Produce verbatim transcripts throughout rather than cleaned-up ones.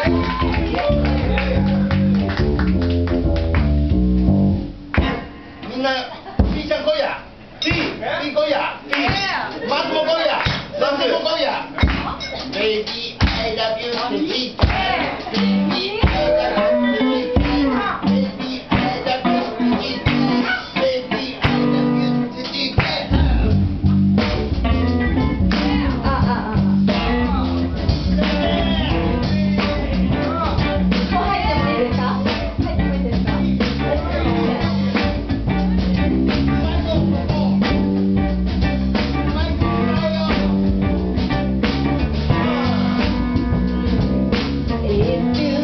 みんな、ピーちゃん来いや。ピー、ピー来いや。ピー、マスも来いや。マスも来いや。Baby, I love you, baby. Baby, I love you, baby. Baby, I love you, baby. Baby, I love you, baby. ああああ。こう入ってもいいですか？入ってもいいですか？If you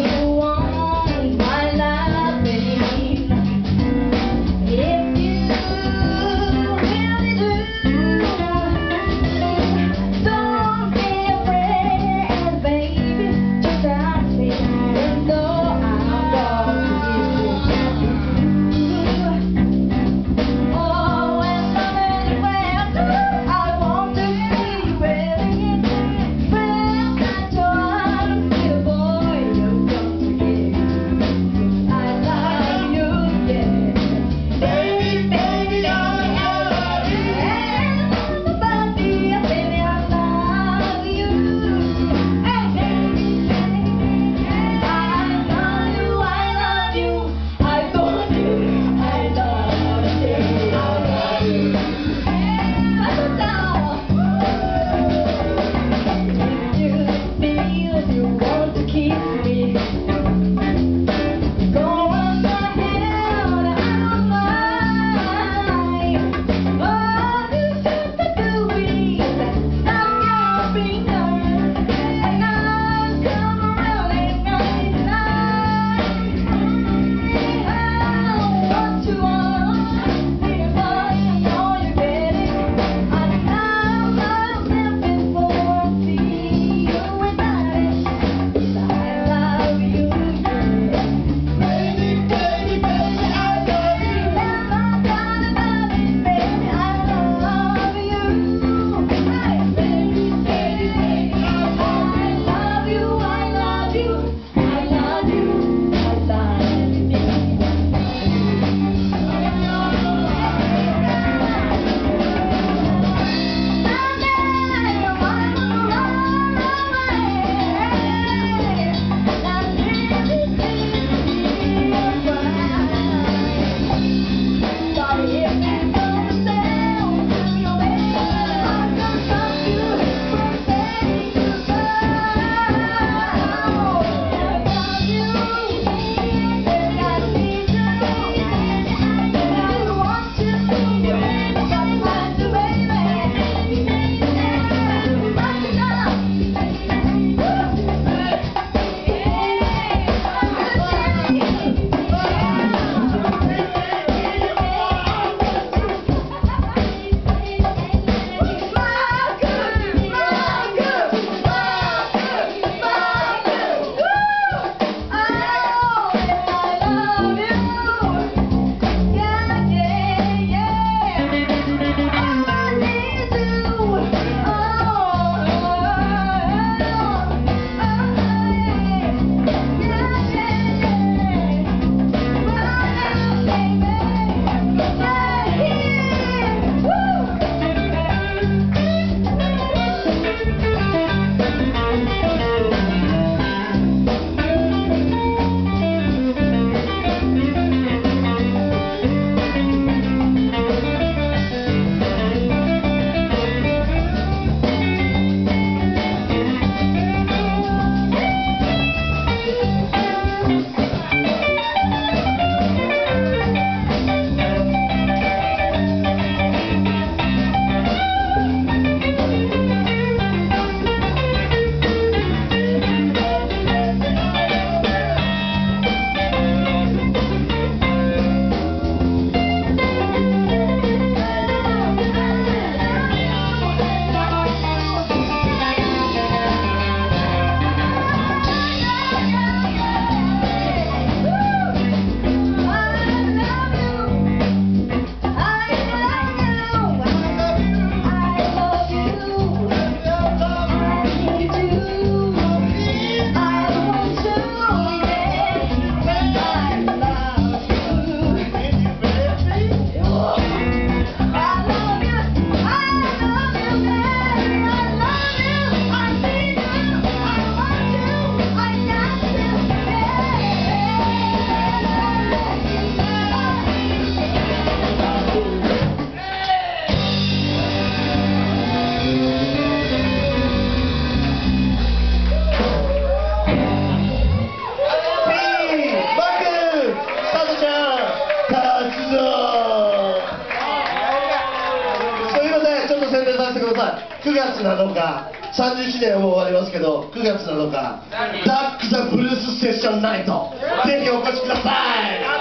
らせてください。くがつなのか、さんじゅういちねんはもう終わりますけど、くがつなのか、ザック・ザ・ブルース・セッション・ナイト、ぜひお越しください。